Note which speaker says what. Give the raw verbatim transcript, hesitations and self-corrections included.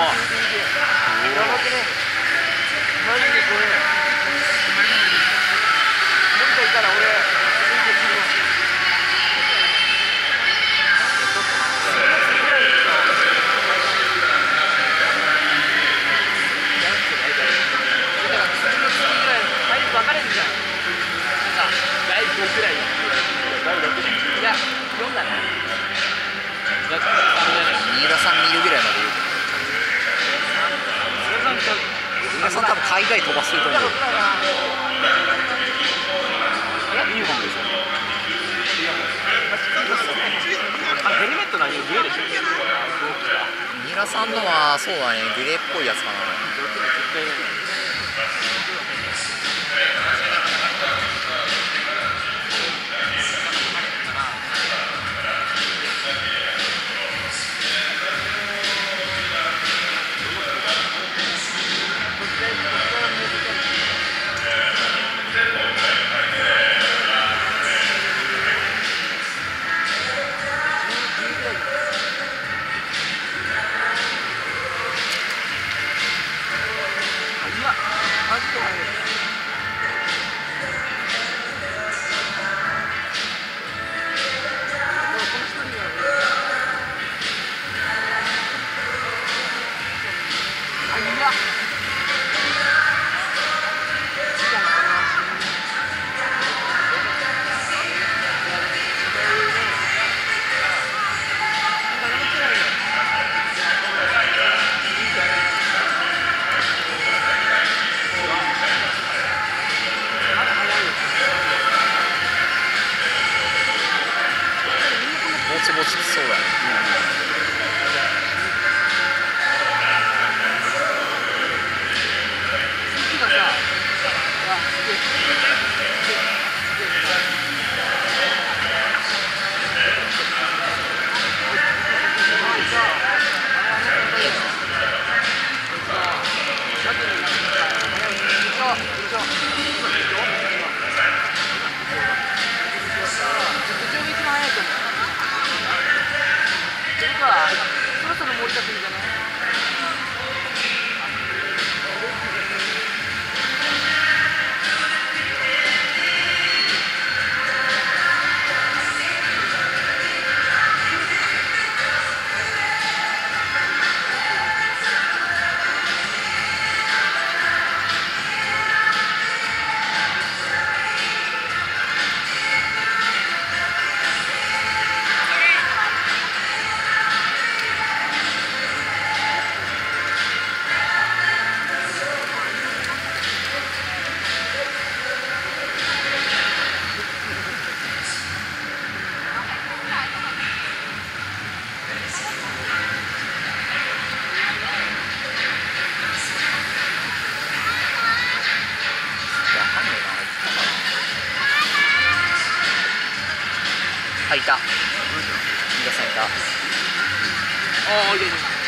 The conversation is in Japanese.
Speaker 1: マジでこれ森田いたら俺分かれるじゃん。なんかだいごくらい。だいろくいやよんだね。新
Speaker 2: 田さん見るぐらいまで言う。新田さん多分海外飛ばしてると思う。いい本でしょ。
Speaker 1: あ、ヘルメット何グレーでしょ。
Speaker 2: 新田さんのはそうだね、グレーっぽいやつかな。ぼちぼちきそうだね。
Speaker 1: そろそろ森田君じゃない？
Speaker 2: あ、いた。新田さんいた。
Speaker 1: ああ、いやいや。